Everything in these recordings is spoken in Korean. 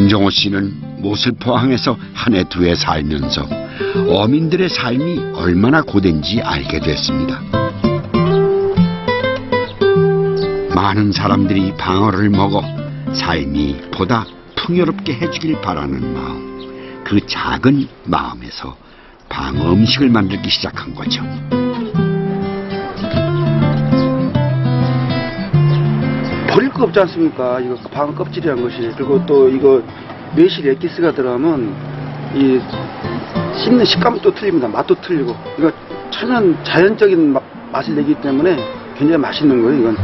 김정호 씨는 모슬포항에서 한 해 두 해 살면서 어민들의 삶이 얼마나 고된지 알게 됐습니다. 많은 사람들이 방어를 먹어 삶이 보다 풍요롭게 해주길 바라는 마음, 그 작은 마음에서 방어 음식을 만들기 시작한 거죠. 버릴 거 없지 않습니까? 이거 방어 껍질이란 것이. 그리고 또 이거 매실 엑기스가 들어가면 이 씹는 식감도 또 틀립니다. 맛도 틀리고. 이거 천연 자연적인 맛을 내기 때문에 굉장히 맛있는 거예요, 이건.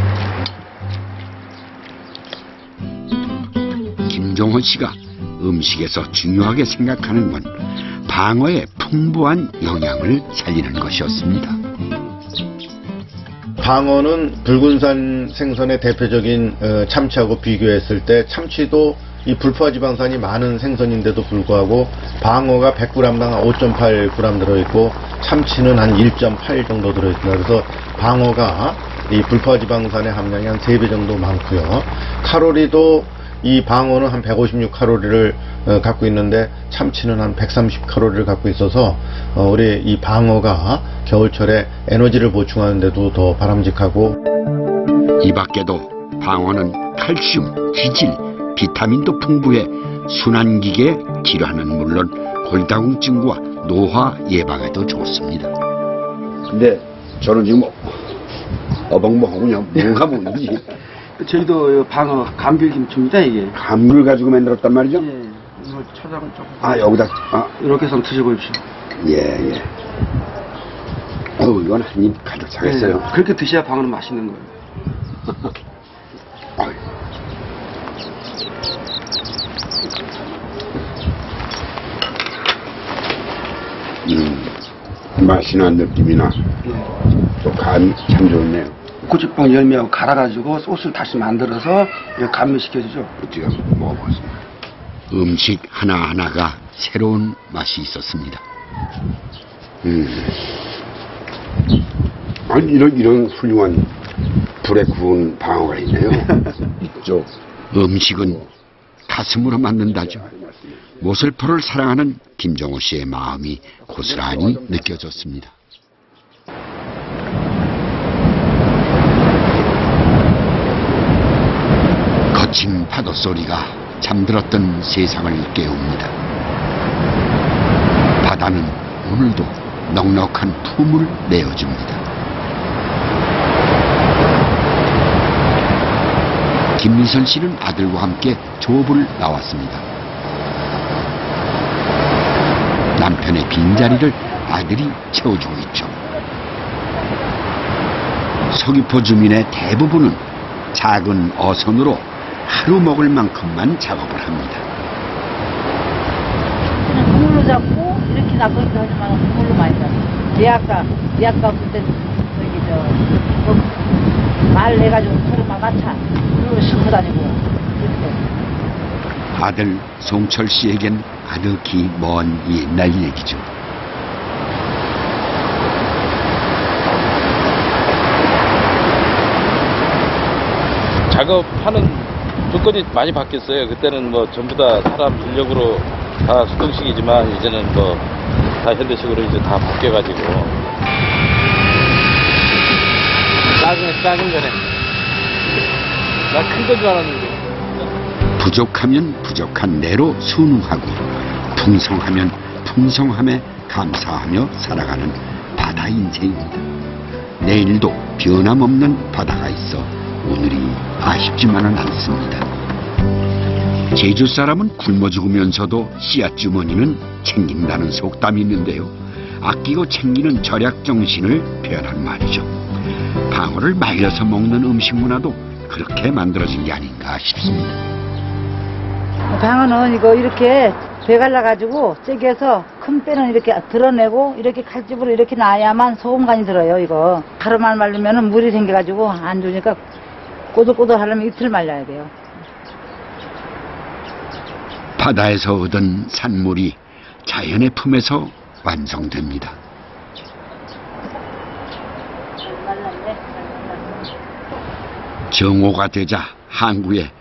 김종호 씨가 음식에서 중요하게 생각하는 건 방어의 풍부한 영양을 살리는 것이었습니다. 방어는 붉은산 생선의 대표적인 참치하고 비교했을 때 참치도 이 불포화지방산이 많은 생선인데도 불구하고 방어가 100g당 5.8g 들어있고 참치는 한 1.8 정도 들어있습니다. 그래서 방어가 이 불포화지방산의 함량이 한 3배 정도 많고요. 칼로리도 이 방어는 한 156칼로리를 갖고 있는데 참치는 한 130칼로리를 갖고 있어서 우리 이 방어가 겨울철에 에너지를 보충하는 데도 더 바람직하고, 이 밖에도 방어는 칼슘, 지질, 비타민도 풍부해 순환기계 질환은 물론 골다공증과 노화 예방에도 좋습니다. 근데 저는 지금 어벙벙하고 그냥 뭔가 뭔지. 저희도 방어 감귤김치입니다, 이게. 감귤 가지고 만들었단 말이죠? 예. 이거 초장을 조금. 아, 여기다. 아. 이렇게 해서 한번 드셔보십시오. 예, 예. 이건 한 입 가득 차겠어요. 예. 그렇게 드셔야 방어는 맛있는 거예요. 맛이 난 느낌이나 또 간이 참 좋네요. 고추빵 열매하고 갈아가지고 소스를 다시 만들어서 감미시켜주죠. 제가 먹어봤습니다. 음식 하나하나가 새로운 맛이 있었습니다. 아니, 이런 훌륭한 불에 구운 방어가 있네요. 있죠. 음식은 가슴으로 만든다죠. 모슬포를 사랑하는 김정호 씨의 마음이 고스란히 느껴졌습니다. 거친 파도 소리가 잠들었던 세상을 깨웁니다. 바다는 오늘도 넉넉한 품을 내어줍니다. 김민선 씨는 아들과 함께 조업을 나왔습니다. 남편의 빈자리를 아들이 채워주고 있죠. 서귀포 주민의 대부분은 작은 어선으로 하루 먹을 만큼만 작업을 합니다. 그냥 그물로 잡고 이렇게 낚아기도 하지만 그물로 많이 잡고. 예약가 그때 말 해가지고 소리만 갖다 그걸로 싣고 다니고 그렇게. 아들 송철 씨에겐 아득히 먼 옛날 얘기죠. 작업하는 조건이 많이 바뀌었어요. 그때는 뭐 전부 다 사람 인력으로 다 수동식이지만 이제는 뭐 다 현대식으로 이제 다 바뀌어가지고. 작은 거네. 나 큰 건 줄 알았는데. 부족하면 부족한 대로 순응하고 풍성하면 풍성함에 감사하며 살아가는 바다 인생입니다. 내일도 변함없는 바다가 있어 오늘이 아쉽지만은 않습니다. 제주 사람은 굶어 죽으면서도 씨앗 주머니는 챙긴다는 속담이 있는데요. 아끼고 챙기는 절약 정신을 표현한 말이죠. 방어를 말려서 먹는 음식 문화도 그렇게 만들어진 게 아닌가 싶습니다. 방어는 이거 이렇게 배 갈라가지고 째겨서 큰 빼는 이렇게 드러내고 이렇게 칼집으로 이렇게 놔야만 소금간이 들어요. 이거 하루만 말리면 물이 생겨가지고 안 좋으니까 꼬들꼬들 하려면 이틀 말려야 돼요. 바다에서 얻은 산물이 자연의 품에서 완성됩니다. 정오가 되자 항구에